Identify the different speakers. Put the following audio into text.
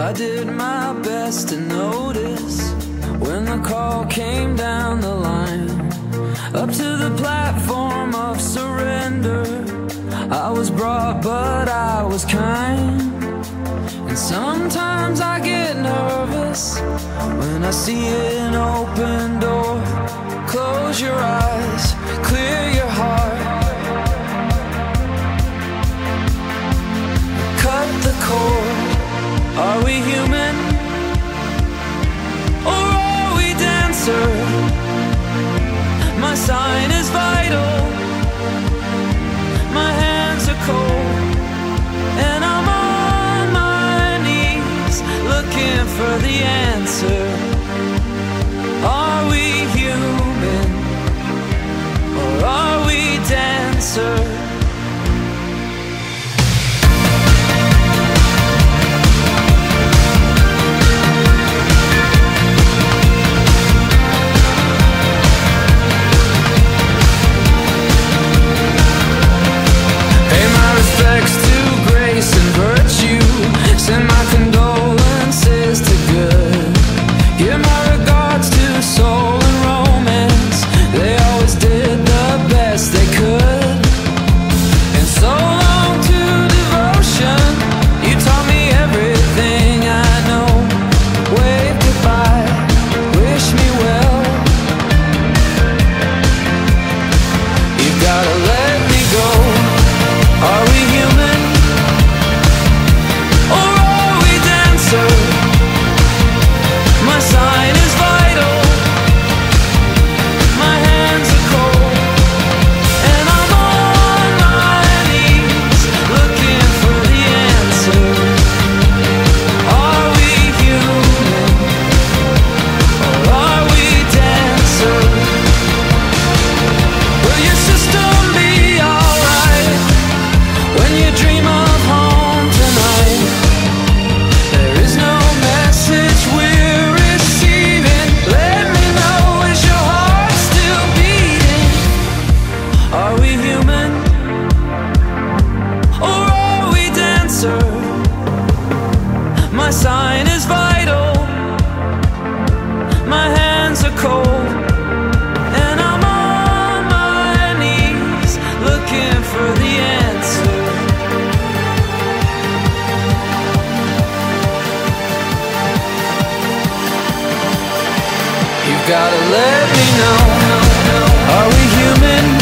Speaker 1: I did my best to notice when the call came down the line, up to the platform of surrender. I was brought, but I was kind. And sometimes I get nervous when I see an open door. Close your eyes, clear your heart, cut the cord. Are we human, or are we dancer? My sign is vital, my hands are cold, and I'm on my knees looking for the answer. Are we human, or are we dancer? Respects to grace and virtue, send my condolences to good. Give my regards to soul and romance, they always did the best they could. And so long to devotion, you taught me everything I know. Wave goodbye, wish me well. You've gotta let me go. Are we human, or are we dancer? My sign is vital, my hands are cold, and I'm on my knees looking for the answer. Are we human, or are we dancer? Will your system be alright when you dream of home tonight? There is no message we're receiving. Let me know, is your heart still beating? Are we human, or are we dancer? My sign is vital, my hands are cold, and I'm on my knees looking for the answer. You've gotta let me know. Are we human,